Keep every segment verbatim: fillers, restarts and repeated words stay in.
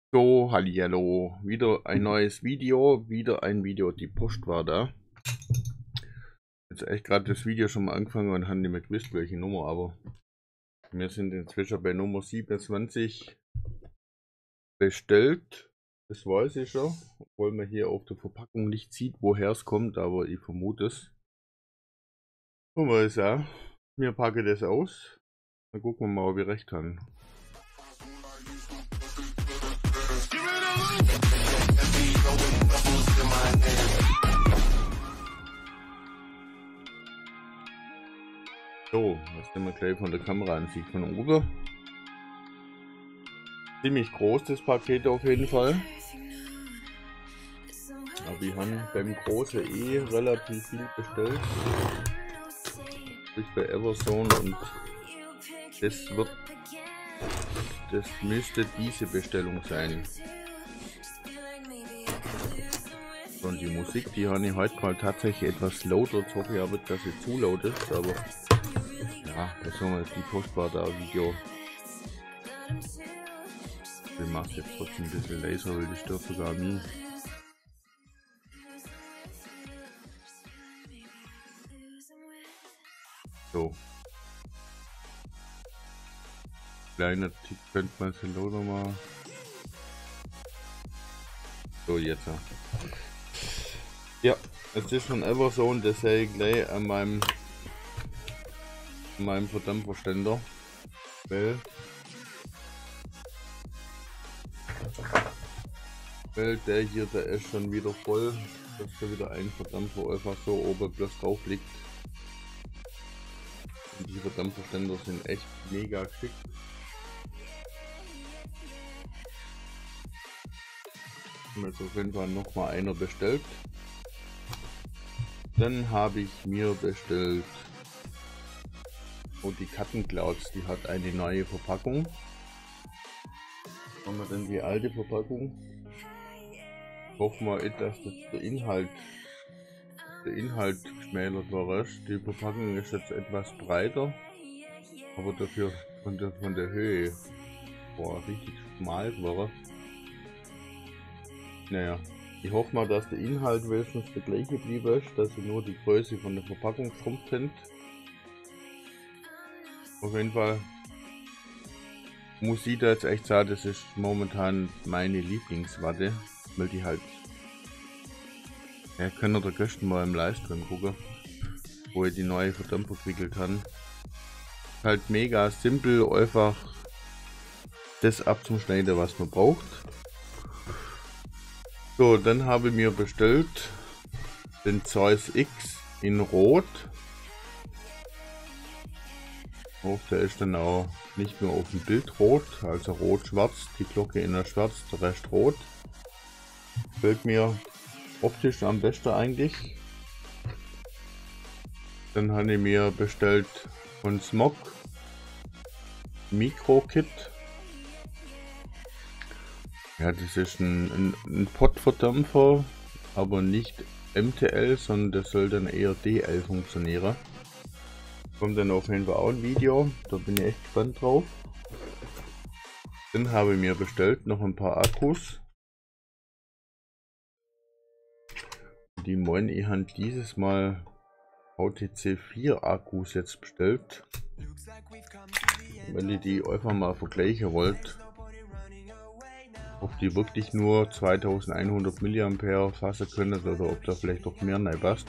So, hallihallo, wieder ein neues Video, wieder ein Video, die Post war da. Jetzt echt gerade das Video schon mal angefangen und haben nicht mehr gewusst, welche Nummer, aber wir sind inzwischen bei Nummer siebenundzwanzig bestellt. Das weiß ich schon, obwohl man hier auf der Verpackung nicht sieht, woher es kommt, aber ich vermute es. Und wir sagen, wir packen das aus, dann gucken wir mal, ob wir recht haben. So, das nehmen wir gleich von der Kameraansicht von oben. Ziemlich groß das Paket auf jeden Fall. Aber wir haben beim großen eh relativ viel bestellt. Durch bei Everzone und das wird, das müsste diese Bestellung sein. Und die Musik, die habe ich heute mal tatsächlich etwas lauter. Jetzt hoffe ich aber, dass sie zu laut ist, aber ja, das haben wir jetzt die Postbar da Video. Ich mache jetzt trotzdem ein bisschen leiser, weil die stört sogar mich. So. Kleiner Tick könnte man sie lauter machen. So, jetzt. Ja, es ist von Everzone, das sehe ich gleich an meinem, an meinem Verdämpferständer. Weil, weil der hier, der ist schon wieder voll, dass da wieder ein Verdämpfer einfach so oben bloß drauf liegt. Und die Verdämpferständer sind echt mega schick. Jetzt auf jeden Fall noch mal einer bestellt. Dann habe ich mir bestellt und die Kartenclouds, die hat eine neue Verpackung. Haben wir dann die alte Verpackung. Hoffen wir, dass das der Inhalt der Inhalt geschmälert war. Die Verpackung ist jetzt etwas breiter, aber dafür von der, von der Höhe war richtig schmal war. Naja, ich hoffe mal, dass der Inhalt wenigstens der gleiche geblieben ist, dass sie nur die Größe von der Verpackung schrumpft sind. Auf jeden Fall muss ich da jetzt echt sagen, das ist momentan meine Lieblingswatte, weil die halt, ja, können wir da gestern mal im Livestream gucken, wo ich die neue Verdämpfer gewickelt habe. Halt mega simpel, einfach das abzuschneiden, was man braucht. So, dann habe ich mir bestellt den Zeus X in Rot. Oh, der ist dann auch nicht mehr auf dem Bild rot, also rot-schwarz, die Glocke in der Schwarz, der Rest rot. Gefällt mir optisch am besten eigentlich. Dann habe ich mir bestellt von Smog Micro Kit. Ja, das ist ein, ein, ein Pottverdämpfer, aber nicht M T L, sondern das soll dann eher D L funktionieren. Kommt dann auf jeden Fall auch ein Video, da bin ich echt gespannt drauf. Dann habe ich mir bestellt noch ein paar Akkus. Die Moin, ich habe dieses Mal V T C vier Akkus jetzt bestellt. Wenn ihr die einfach mal vergleichen wollt, ob die wirklich nur zweitausendeinhundert Milliampere fassen können oder ob da vielleicht doch mehr rein passt.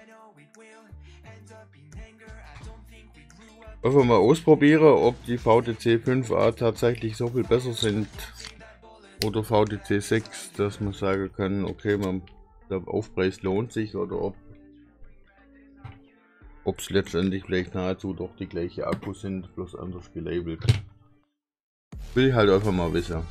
Einfach mal ausprobieren, ob die V T C fünf A tatsächlich so viel besser sind oder V T C sechs, dass man sagen kann, okay, man, der Aufpreis lohnt sich, oder ob ob es letztendlich vielleicht nahezu doch die gleiche Akkus sind, bloß anders gelabelt. Will ich halt einfach mal wissen.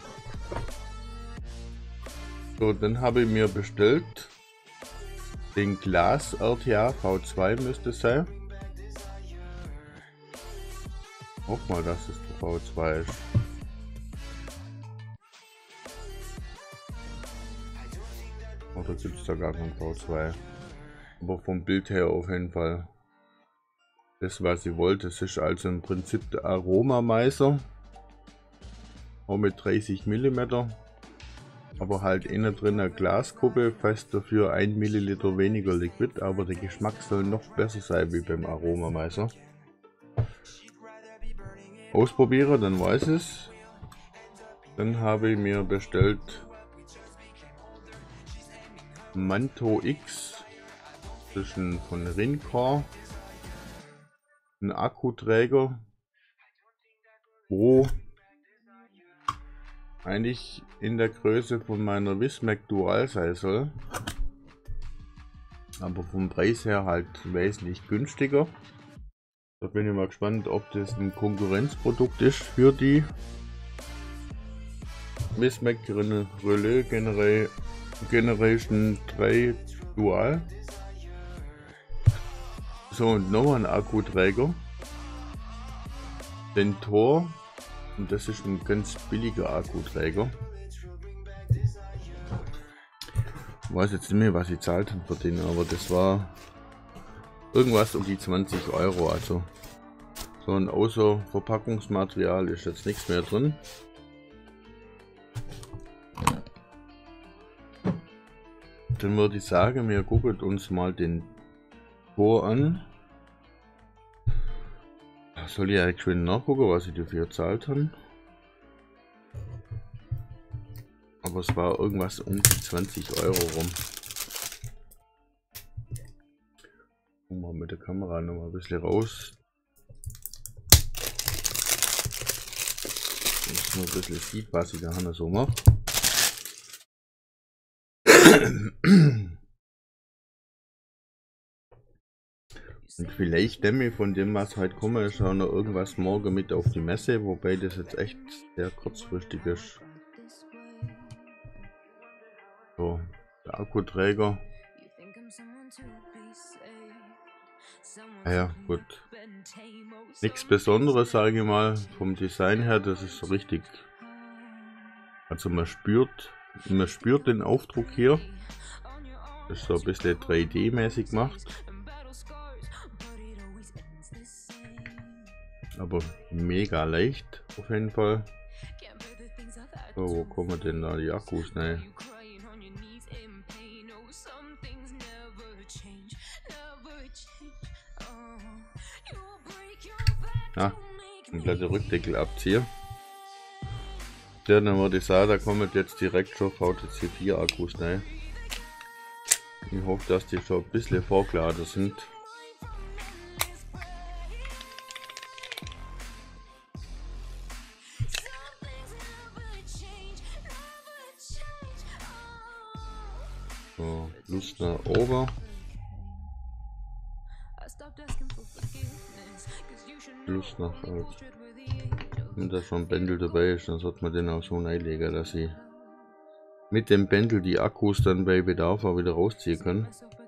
So, dann habe ich mir bestellt den Glas R T A V zwei müsste es sein. Hoff mal, dass es der V zwei ist. Oder gibt es da gar keinen V zwei? Aber vom Bild her auf jeden Fall das, was ich wollte. Das ist also im Prinzip der Aromameißer. Auch mit dreißig Millimeter. aber halt innen drin eine Glaskuppe, fast dafür ein Milliliter weniger Liquid, aber der Geschmack soll noch besser sein wie beim Aromameister. Ausprobiere, dann weiß es. Dann habe ich mir bestellt Manto X, das ist ein von Rincor, ein Akkuträger, wo eigentlich in der Größe von meiner Wismac Dual sein soll, aber vom Preis her halt wesentlich günstiger. Da bin ich mal gespannt, ob das ein Konkurrenzprodukt ist für die Wismac Relais Generation drei Dual. So, und noch ein Akkuträger, den Tor, und das ist ein ganz billiger Akkuträger. Ich weiß jetzt nicht mehr, was ich zahlt habe für den, aber das war irgendwas um die zwanzig Euro. Also so ein außer Verpackungsmaterial ist jetzt nichts mehr drin. Dann würde ich sagen, wir gucken uns mal den Tor an. Soll ich eigentlich schon nachgucken, was ich dafür gezahlt habe? Aber es war irgendwas um die zwanzig Euro rum. Gucken wir mit der Kamera noch mal ein bisschen raus. Dass man ein bisschen sieht, was ich da so mache. Und vielleicht nehme ich von dem, was heute komme, ist auch noch irgendwas morgen mit auf die Messe, wobei das jetzt echt sehr kurzfristig ist. So, der Akkuträger. Ah ja, gut. Nichts Besonderes, sage ich mal, vom Design her, das ist so richtig. Also man spürt, man spürt den Aufdruck hier. Das ist so ein bisschen drei D-mäßig gemacht. Aber mega leicht auf jeden Fall. So, wo kommen denn da die Akkus? Ne? Ah, komplette Rückdeckel abziehe. Ja, dann würde ich sagen, da kommen jetzt direkt schon V T C vier Akkus. Ne? Ich hoffe, dass die schon ein bisschen vorgeladen sind. So, Plus nach oben. Plus nach alt. Wenn da schon ein Bändel dabei ist, dann sollte man den auch so einlegen, dass ich mit dem Bändel die Akkus dann bei Bedarf auch wieder rausziehen kann.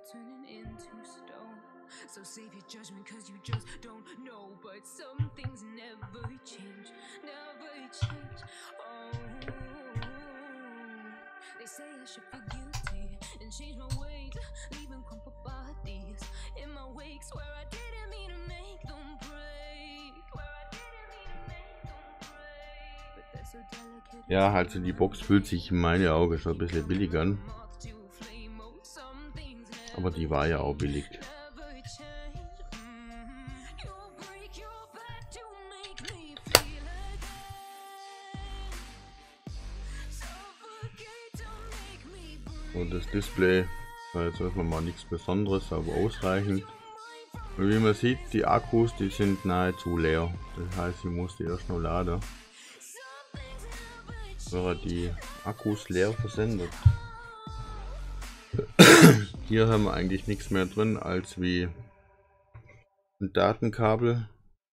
Ja, also die Box fühlt sich in meinen Augen schon ein bisschen billig an. Aber die war ja auch billig. Und das Display war jetzt erstmal mal nichts Besonderes, aber ausreichend. Und wie man sieht, die Akkus, die sind nahezu leer. Das heißt, ich muss die erst noch laden. Wäre die Akkus leer versendet. Hier haben wir eigentlich nichts mehr drin als wie ein Datenkabel,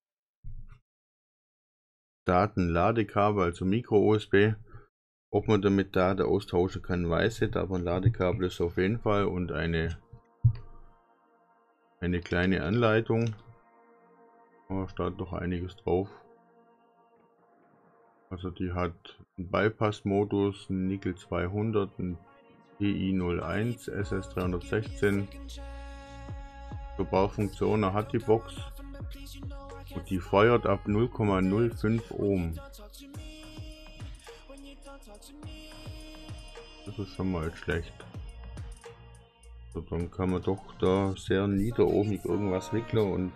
Datenladekabel, also Micro-U S B. Ob man damit Daten austauschen kann, weiß ich, aber ein Ladekabel ist auf jeden Fall und eine eine kleine Anleitung. Da steht doch einiges drauf. Also die hat einen Bypass-Modus, einen Nickel zweihundert, einen T I null eins, S S dreihundertsechzehn. So Baufunktionen hat die Box und die feuert ab null Komma null fünf Ohm. Das ist schon mal schlecht. So, dann kann man doch da sehr niederohmig irgendwas wickeln und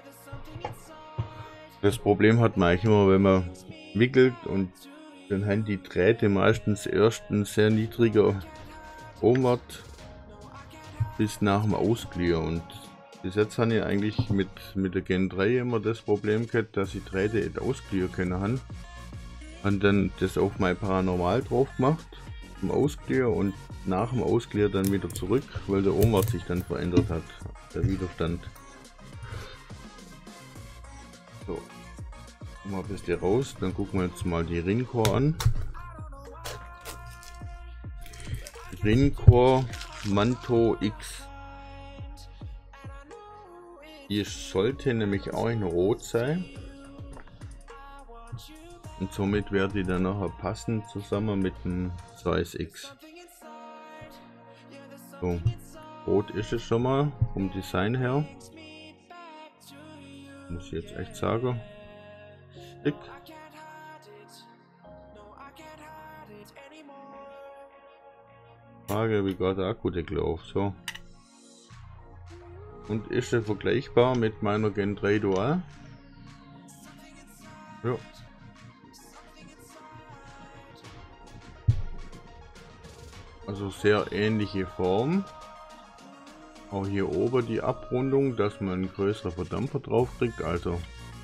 das Problem hat man eigentlich immer, wenn man wickelt und dann haben die Drähte meistens erst ein sehr niedriger Ohmwert bis nach dem Ausglier und bis jetzt habe ich eigentlich mit, mit der Gen drei immer das Problem gehabt, dass ich Drähte nicht ausglier können haben. Und dann das auf mein Paranormal drauf gemacht, zum Ausglier und nach dem Ausglier dann wieder zurück, weil der Ohmwert sich dann verändert hat, der Widerstand. So, mal ein bisschen raus, dann gucken wir jetzt mal die Rincore an. Rincore Manto X. Die sollte nämlich auch in Rot sein. Und somit wäre die dann nachher passend zusammen mit dem Size X. So, rot ist es schon mal vom Design her. Muss ich jetzt echt sagen. Dick. Frage, wie geht der Akkudeckel auf? So. Und ist er vergleichbar mit meiner Gen drei Dual? Ja. Also sehr ähnliche Form. Auch hier oben die Abrundung, dass man einen größeren Verdampfer drauf kriegt. Also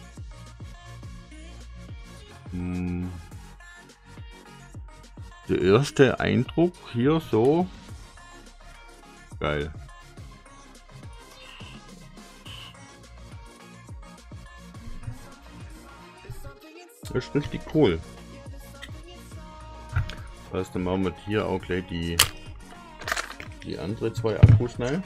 mh, der erste Eindruck hier so geil. Das ist richtig cool. Das heißt, dann machen wir hier auch gleich die, die andere zwei Akkus rein.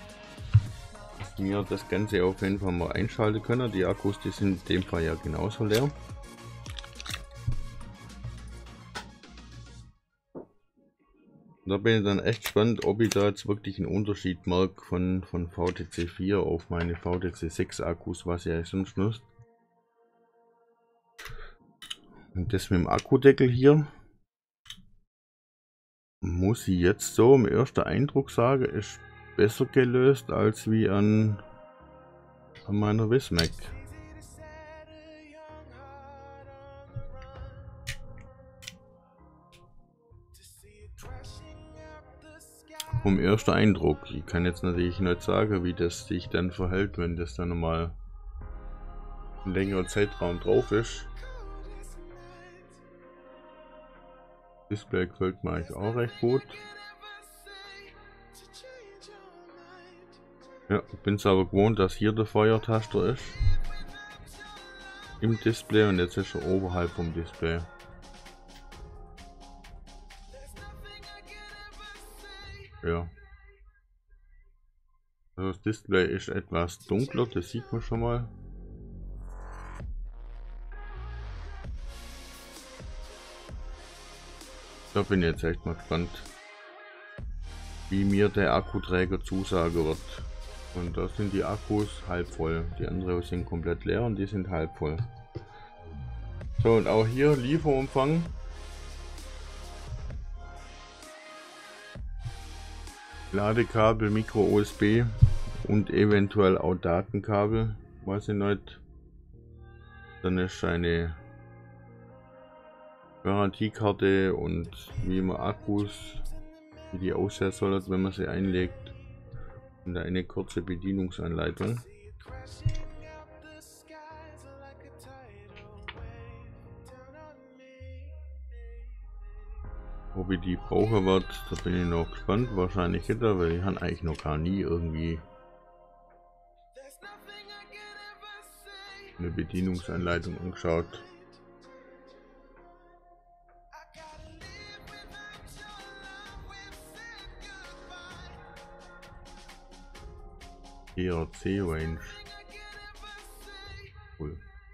Hier das Ganze auf jeden Fall mal einschalten können. Die Akkus, die sind in dem Fall ja genauso leer. Da bin ich dann echt gespannt, ob ich da jetzt wirklich einen Unterschied merke von, von V T C vier auf meine V T C sechs Akkus, was ja sonst nutzt. Und das mit dem Akkudeckel hier, muss ich jetzt so im ersten Eindruck sagen, ist besser gelöst als wie an, an meiner Wismac. Vom ersten Eindruck. Ich kann jetzt natürlich nicht sagen, wie das sich dann verhält, wenn das dann nochmal ein längerer Zeitraum drauf ist. Display gefällt mir eigentlich auch recht gut. Ja, ich bin es aber gewohnt, dass hier der Feuertaster ist. Im Display und jetzt ist er oberhalb vom Display. Ja. Also das Display ist etwas dunkler, das sieht man schon mal. Da bin ich jetzt echt mal gespannt, wie mir der Akkuträger zusagen wird. Und da sind die Akkus halb voll. Die anderen sind komplett leer und die sind halb voll. So, und auch hier Lieferumfang. Ladekabel, Micro U S B und eventuell auch Datenkabel. Weiß ich nicht. Dann ist eine Garantiekarte und wie man Akkus, wie die aussehen sollen, wenn man sie einlegt, und eine kurze Bedienungsanleitung. Ob ich die brauchen wird, da bin ich noch gespannt. Wahrscheinlich hätte, weil ich habe eigentlich noch gar nie irgendwie eine Bedienungsanleitung angeschaut. T R C Range. Cool.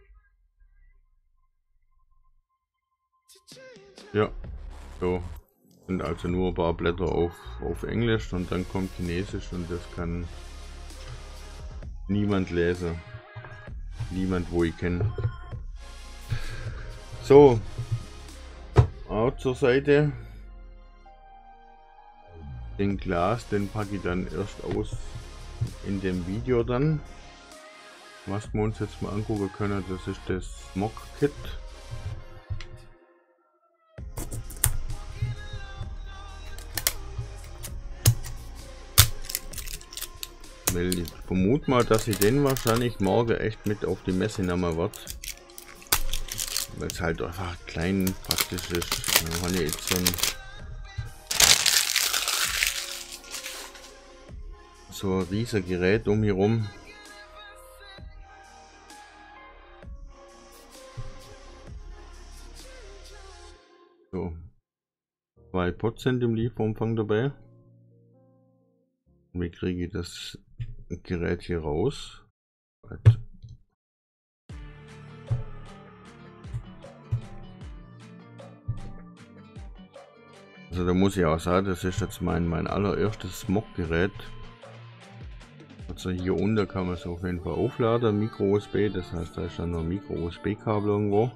Ja, so sind also nur ein paar Blätter auf, auf Englisch und dann kommt Chinesisch und das kann niemand lesen. Niemand, wo ich kenne. So, auch zur Seite. Den Glas, den packe ich dann erst aus in dem Video dann. Was wir uns jetzt mal angucken können, das ist das Smog Kit. Weil ich vermute mal, dass ich den wahrscheinlich morgen echt mit auf die Messe nehmen wird. Weil es halt einfach klein praktisch ist. Dann habe ich jetzt so ein, so ein riesiges Gerät um hier rum. So, zwei Pots sind im Lieferumfang dabei. Wie kriege ich das Gerät hier raus? Also da muss ich auch sagen, das ist jetzt mein, mein allererstes Smog-Gerät. Also hier unten kann man es auf jeden Fall aufladen, Micro-U S B, das heißt da ist dann noch ein Micro-U S B-Kabel irgendwo.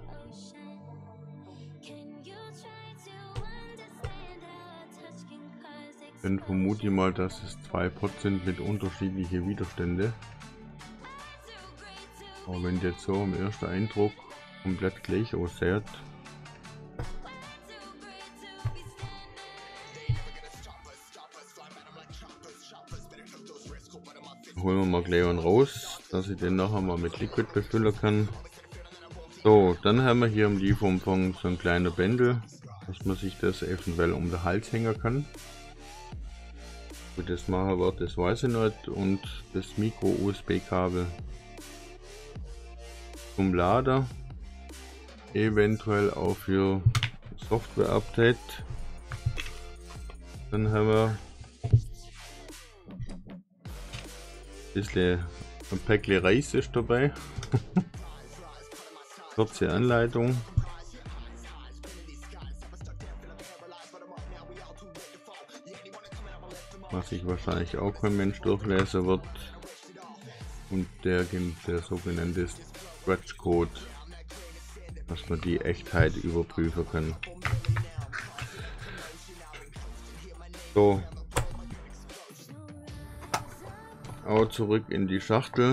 Dann vermute ich mal, dass es zwei Pots sind mit unterschiedlichen Widerständen. Aber wenn der jetzt so im ersten Eindruck komplett gleich aussieht, holen wir mal gleich einen raus, dass ich den nachher mal mit Liquid befüllen kann. So, dann haben wir hier im Lieferumfang so ein kleiner Bändel, dass man sich das eventuell um den Hals hängen kann. Wie das machen wird, das weiß ich nicht. Und das Micro-U S B-Kabel zum Lader, eventuell auch für Software-Update. Dann haben wir ein bisschen ein Päckchen Reis ist dabei. Kurze Anleitung. Was sich wahrscheinlich auch kein Mensch durchlesen wird. Und der, der sogenannte Scratch Code, dass man die Echtheit überprüfen kann. So. Auch zurück in die Schachtel.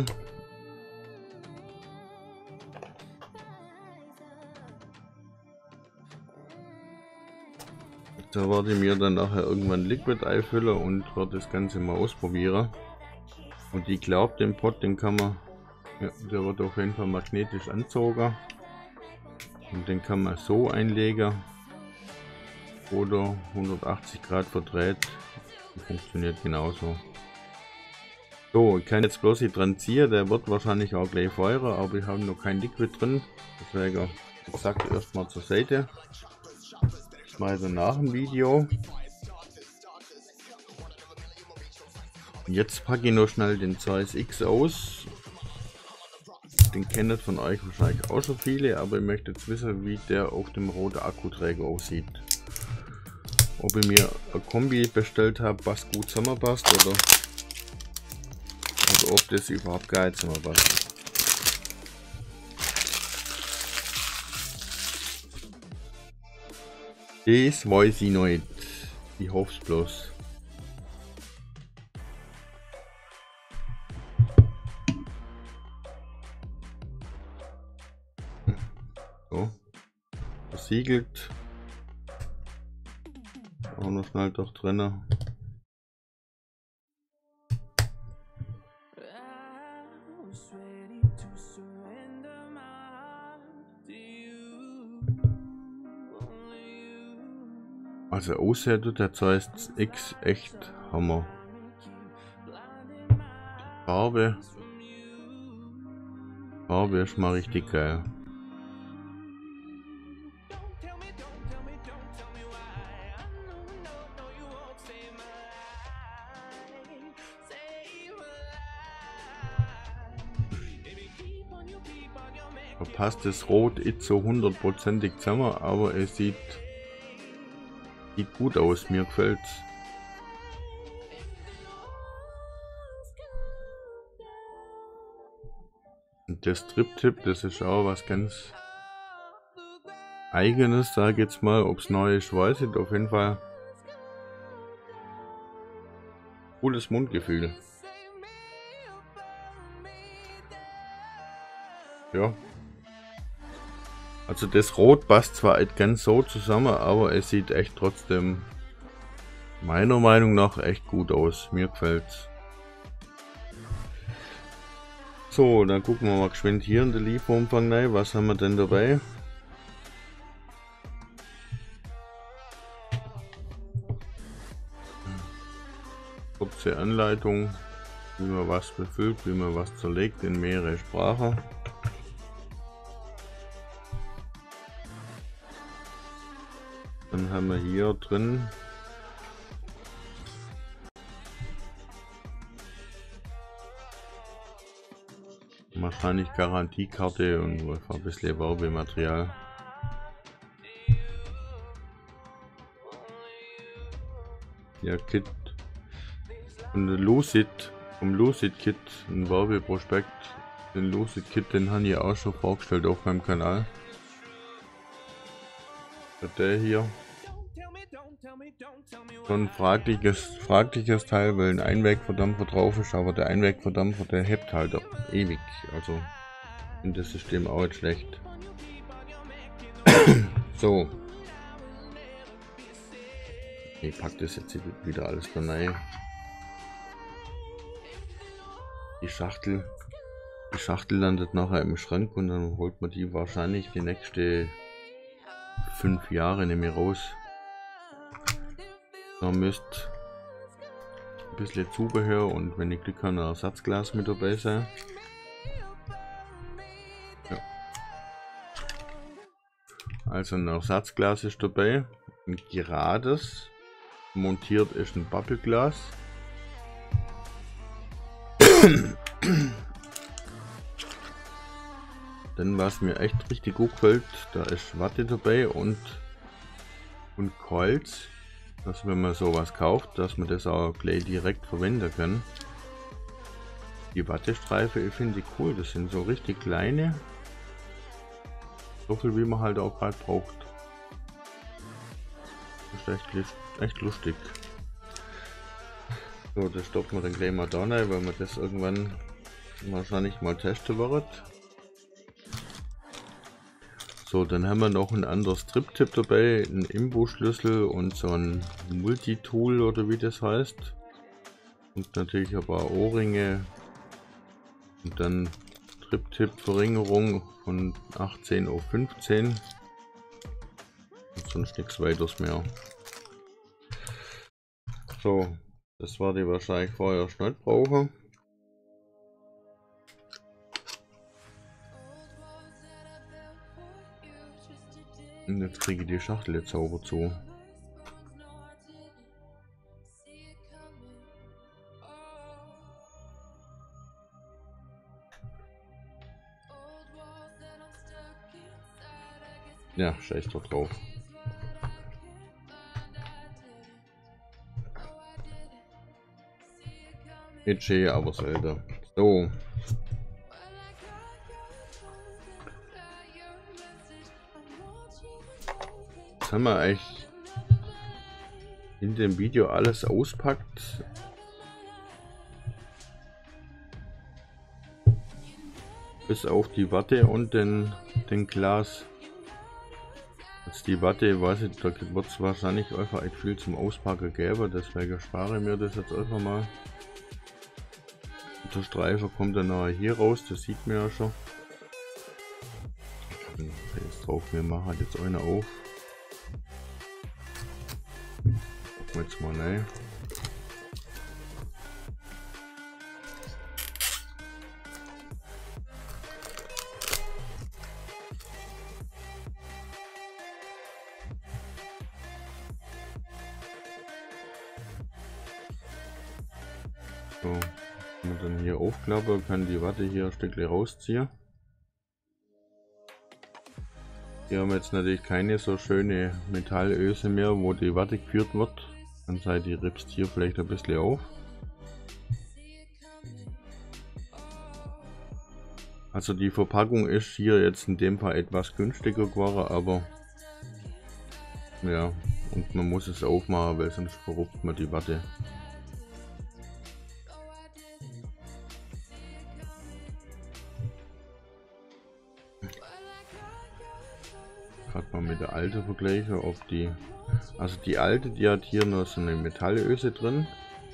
Da werde ich mir dann nachher irgendwann Liquid einfüllen und werde das Ganze mal ausprobieren. Und ich glaube, den Pot, den kann man, ja, der wird auf jeden Fall magnetisch angezogen. Und den kann man so einlegen oder hundertachtzig Grad verdreht. Das funktioniert genauso. So, ich kann jetzt bloß hier dran ziehen, der wird wahrscheinlich auch gleich feuern, aber ich habe noch kein Liquid drin. Deswegen, wie gesagt, erstmal zur Seite. Mal danach im Video. Jetzt packe ich noch schnell den Zeiss X aus. Den kennt von euch wahrscheinlich auch schon viele, aber ich möchte jetzt wissen, wie der auf dem roten Akkuträger aussieht. Ob ich mir eine Kombi bestellt habe, was gut zusammenpasst, oder, oder ob das überhaupt gar nicht zusammenpasst. Das weiß ich noch nicht. Ich hoffe es bloß. So. Versiegelt. Auch noch schnell doch drin. Also aussieht der Zeiss X echt Hammer. Die Farbe, Farbe ist mal richtig geil. Da passt das Rot nicht so hundertprozentig zusammen, aber es sieht Sieht gut aus, mir gefällt's. Und der Strip-Tip, das ist auch was ganz eigenes, sag ich jetzt mal. Ob es neu ist, weiß ich. Auf jeden Fall cooles Mundgefühl. Ja. Also das Rot passt zwar nicht ganz so zusammen, aber es sieht echt trotzdem meiner Meinung nach echt gut aus. Mir gefällt's. So, dann gucken wir mal geschwind hier in den Lieferumfang rein. Was haben wir denn dabei? Kurze Anleitung, wie man was befüllt, wie man was zerlegt in mehrere Sprachen. Dann haben wir hier drin wahrscheinlich Garantiekarte und ein bisschen Werbematerial. Ja, Kit und Lucid, vom Lucid Kit, ein Werbeprospekt. Den Lucid Kit, den habe ich auch schon vorgestellt auf meinem Kanal. Der hier. So ein fragliches, fragliches Teil, weil ein Einwegverdampfer drauf ist, aber der Einwegverdampfer, der hebt halt auch ewig. Also in das System auch nicht schlecht. So. Ich pack das jetzt wieder alles da rein. Die Schachtel, die Schachtel landet nachher im Schrank und dann holt man die wahrscheinlich die nächste fünf Jahre nicht mehr raus. Da müsst ein bisschen Zubehör und wenn ich Glück habe, ein Ersatzglas mit dabei sein. Ja. Also ein Ersatzglas ist dabei, ein gerades, montiert ist ein Bubbleglas. Dann, was mir echt richtig gut gefällt, da ist Watte dabei und und Holz, dass wenn man sowas kauft, dass man das auch gleich direkt verwenden kann. Die Wattestreife, ich finde die cool, das sind so richtig kleine, so viel wie man halt auch gerade braucht. Das ist echt, echt lustig. So, das stoppen wir dann gleich mal da rein, weil wir das irgendwann wahrscheinlich mal testen werden. So, dann haben wir noch ein anderes Trip-Tip dabei, ein Imbusschlüssel und so ein Multitool oder wie das heißt. Und natürlich ein paar Ohrringe und dann Trip-Tip-Verringerung von achtzehn auf fünfzehn und sonst nichts weiteres mehr. So, das war die wahrscheinlich vorher schon nicht brauchen. Und jetzt kriege ich die Schachtel jetzt sauber zu. Ja, scheiß doch drauf. Itchy, aber selten. So. Jetzt haben wir eigentlich in dem Video alles auspackt. Bis auf die Watte und den, den Glas. Jetzt die Watte, weiß ich, da wird es wahrscheinlich einfach nicht viel zum Auspacken geben, deswegen spare ich mir das jetzt einfach mal. Der Streifen kommt dann nachher hier raus, das sieht man ja schon. Jetzt drauf, wir machen jetzt eine auf. Gucken wir jetzt mal rein. So, wenn man dann hier aufklappe, kann die Watte hier ein Stückchen rausziehen. Hier haben wir jetzt natürlich keine so schöne Metallöse mehr, wo die Watte geführt wird. Dann sei die ripst hier vielleicht ein bisschen auf. Also die Verpackung ist hier jetzt in dem Fall etwas günstiger geworden, aber Ja, und man muss es aufmachen, weil sonst verrupft man die Watte. Gerade mal mit der alten vergleichen, ob die, also die alte, die hat hier noch so eine Metallöse drin.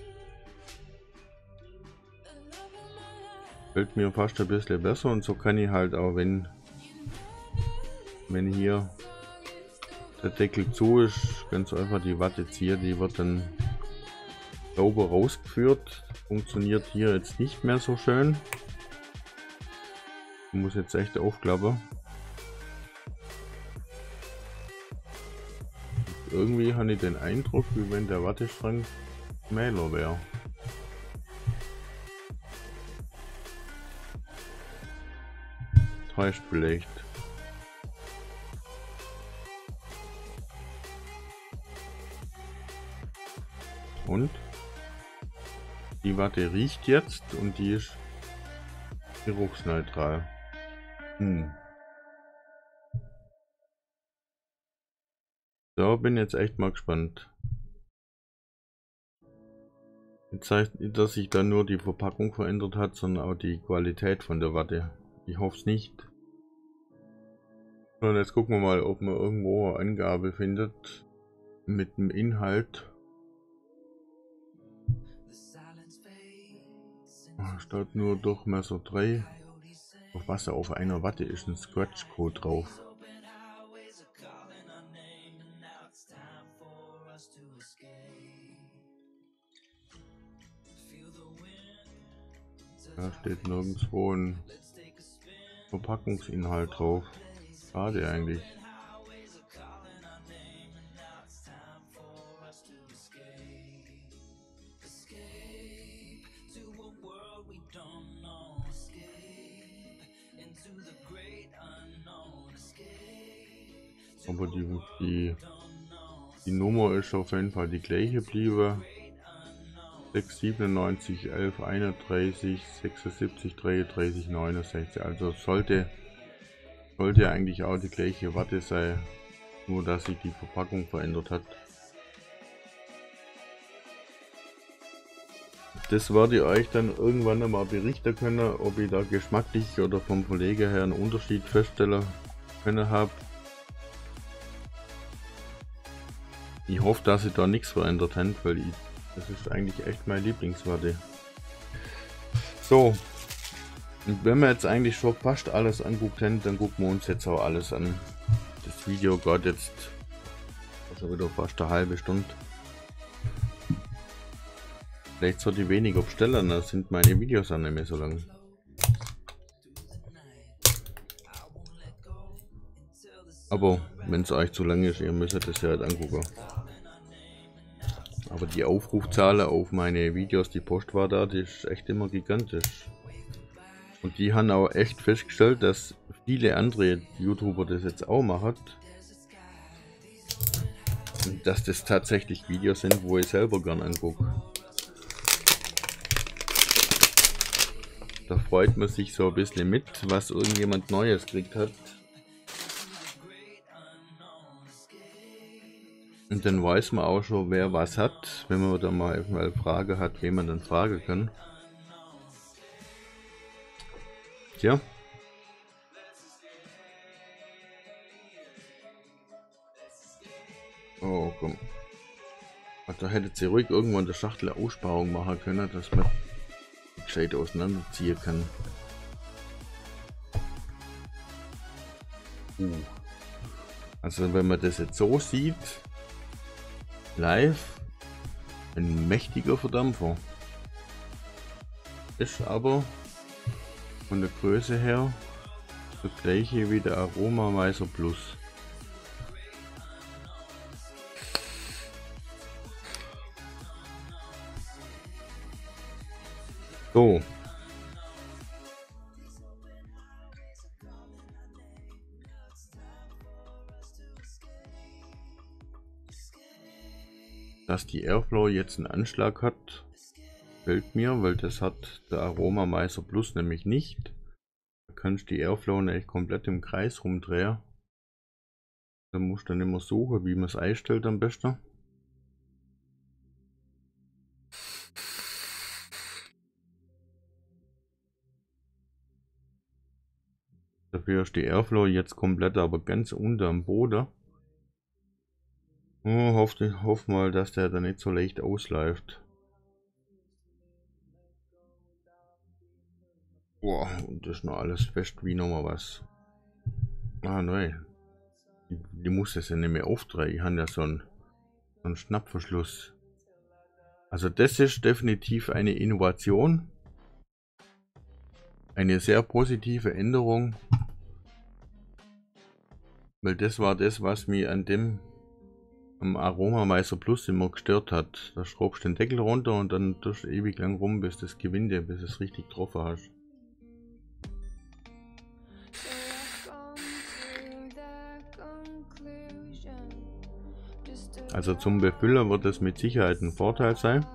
Fällt mir fast ein bisschen besser und so kann ich halt auch, wenn, wenn hier der Deckel zu ist, ganz einfach die Watte ziehen, die wird dann sauber rausgeführt. Funktioniert hier jetzt nicht mehr so schön. Ich muss jetzt echt aufklappen. Irgendwie habe ich den Eindruck, wie wenn der Watteschrank schmäler wäre. Täuscht vielleicht. Und die Watte riecht jetzt und die ist geruchsneutral. Hm. So, bin jetzt echt mal gespannt. Jetzt zeigt nicht, dass sich da nur die Verpackung verändert hat, sondern auch die Qualität von der Watte. Ich hoffe es nicht. Und jetzt gucken wir mal, ob man irgendwo eine Angabe findet mit dem Inhalt. Statt nur Durchmesser drei. Auf was auf einer Watte ist ein Scratch-Code drauf. Da steht nirgendwo ein Verpackungsinhalt drauf. Schade eigentlich. Aber die, die, die Nummer ist auf jeden Fall die gleiche geblieben. sechs siebenundneunzig elf einunddreißig sechsundsiebzig dreiunddreißig neunundsechzig. Also sollte, sollte eigentlich auch die gleiche Watte sein, nur dass sich die Verpackung verändert hat. Das werde ich euch dann irgendwann einmal berichten können, ob ich da geschmacklich oder vom Verleger her einen Unterschied feststellen können habe. Ich hoffe, dass sich da nichts verändert hat, weil ich, das ist eigentlich echt meine Lieblingswatte. So, und wenn wir jetzt eigentlich schon fast alles anguckt haben, dann gucken wir uns jetzt auch alles an. Das Video geht jetzt also wieder fast eine halbe Stunde. Vielleicht sollte ich weniger bestellen, dann sind meine Videos auch nicht mehr so lang. Aber wenn es euch zu lang ist, ihr müsst das ja halt angucken. Aber die Aufrufzahlen auf meine Videos, die Post war da, die ist echt immer gigantisch. Und die haben auch echt festgestellt, dass viele andere YouTuber das jetzt auch machen. Und dass das tatsächlich Videos sind, wo ich selber gern angucke. Da freut man sich so ein bisschen mit, was irgendjemand Neues gekriegt hat. Und dann weiß man auch schon, wer was hat, wenn man da mal eine Frage hat, wen man dann fragen kann. Tja. Oh, komm. Da hätte sie ruhig irgendwo in der Schachtel eine Aussparung machen können, dass man gescheit auseinanderziehen kann. Uh. Also wenn man das jetzt so sieht, live, ein mächtiger Verdampfer. Ist aber von der Größe her das gleiche wie der Aromameister Plus. So. Dass die Airflow jetzt einen Anschlag hat, fällt mir, weil das hat der Aromameister Plus nämlich nicht. Da kannst du die Airflow nicht komplett im Kreis rumdrehen. Da musst du dann immer suchen, wie man es einstellt am besten. Dafür ist die Airflow jetzt komplett aber ganz unter am Boden. Oh, hoff, hoff mal, dass der da nicht so leicht ausläuft. Boah, und das ist noch alles fest wie nochmal was. Ah, nein. Die, die muss das ja nicht mehr aufdrehen. Ich habe ja so einen, so einen Schnappverschluss. Also das ist definitiv eine Innovation. Eine sehr positive Änderung. Weil das war das, was mich an dem am Aromameister Plus immer gestört hat. Da schraubst du den Deckel runter und dann tust du ewig lang rum, bis das Gewinde, bis es richtig getroffen hast. Also zum Befüllen wird es mit Sicherheit ein Vorteil sein.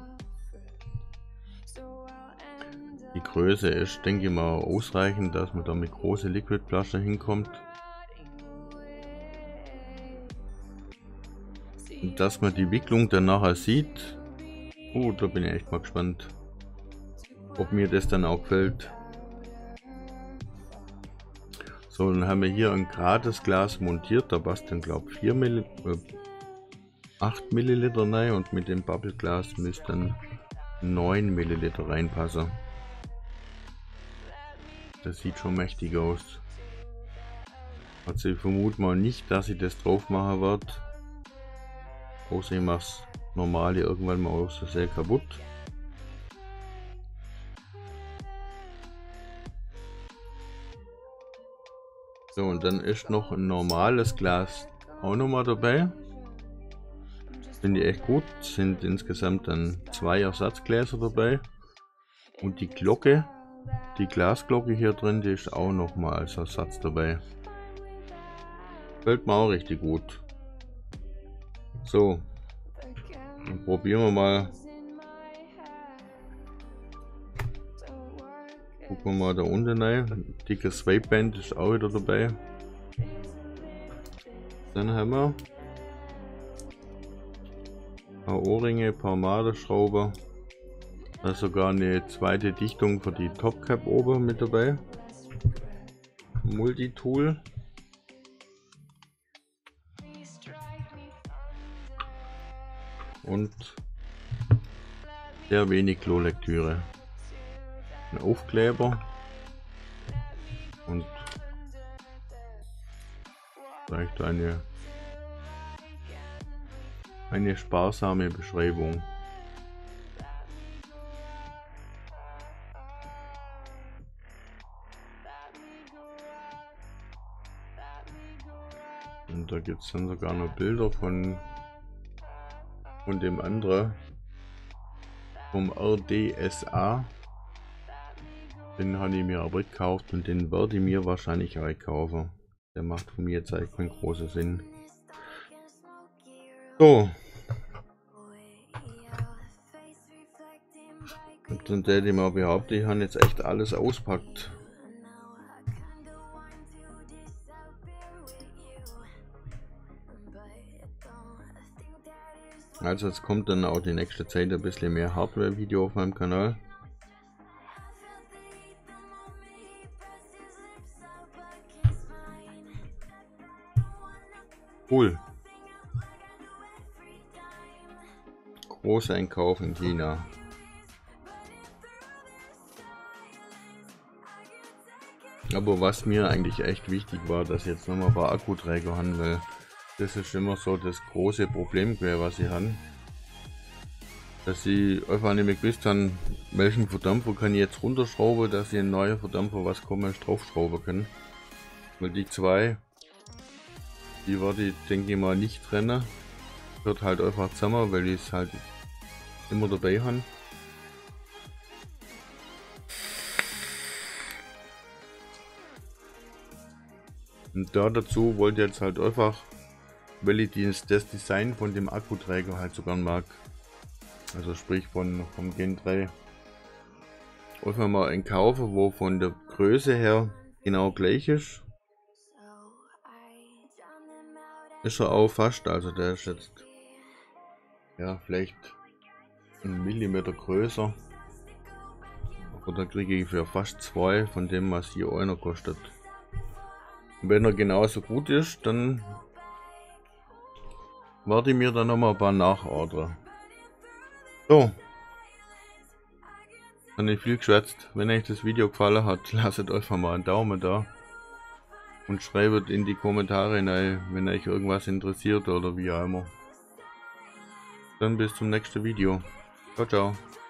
Die Größe ist, denke ich mal, ausreichend, dass man da mit großen Liquidflaschen hinkommt. Und dass man die Wicklung dann nachher sieht. Oh, da bin ich echt mal gespannt, ob mir das dann auch gefällt. So, dann haben wir hier ein gerades Glas montiert, da passt dann glaube ich acht Milliliter rein und mit dem Bubbleglas müsste dann neun Milliliter reinpassen. Das sieht schon mächtig aus. Also ich vermute mal nicht, dass ich das drauf machen werde. Außer ich mache das normale irgendwann mal aus der Versehen kaputt. So, und dann ist noch ein normales Glas auch nochmal dabei. Finde ich echt gut. Sind insgesamt dann zwei Ersatzgläser dabei. Und die Glocke, die Glasglocke hier drin, die ist auch nochmal als Ersatz dabei. Gefällt mir auch richtig gut. So, dann probieren wir mal. Gucken wir mal da unten rein. Dickes Swipeband ist auch wieder dabei. Dann haben wir ein paar Ohrringe, ein paar Maderschrauber. Da ist sogar eine zweite Dichtung für die Topcap oben mit dabei. Multitool. Und sehr wenig Klolektüre. Ein Aufkleber und vielleicht eine, eine sparsame Beschreibung. Und da gibt es dann sogar noch Bilder von, von dem anderen, vom R D S A. Den habe ich mir aber gekauft und den werde ich mir wahrscheinlich auch kaufen. Der macht von mir jetzt eigentlich keinen großen Sinn. So. Und dann hätte ich mal behauptet, ich habe jetzt echt alles auspackt. Also jetzt kommt dann auch die nächste Zeit ein bisschen mehr Hardware-Video auf meinem Kanal. Cool. Großeinkauf in China. Aber was mir eigentlich echt wichtig war, dass ich jetzt nochmal ein paar Akkuträger haben, weil das ist immer so das große Problem, was ich habe. Dass ich einfach nicht mehr gewusst habe, welchen Verdampfer kann ich jetzt runterschrauben, dass ich einen neuen Verdampfer was komisch draufschrauben kann. Weil die zwei, die werde ich denke ich mal nicht trennen. Wird halt einfach zusammen, weil ich es halt immer dabei habe. Und da dazu wollte ich jetzt halt einfach, weil ich das Design von dem Akkuträger halt so gern mag. Also sprich von vom Gen drei. Einfach mal einen kaufen, wo von der Größe her genau gleich ist. ist er auch fast, also der ist jetzt ja vielleicht einen Millimeter größer. Aber da kriege ich für fast zwei von dem, was hier einer kostet. Und wenn er genauso gut ist, dann werde ich mir dann nochmal ein paar nachordern. So. Habe nicht viel geschwätzt. Wenn euch das Video gefallen hat, lasst einfach mal einen Daumen da. Und schreibt in die Kommentare rein, wenn euch irgendwas interessiert oder wie auch immer. Dann bis zum nächsten Video. Ciao, ciao.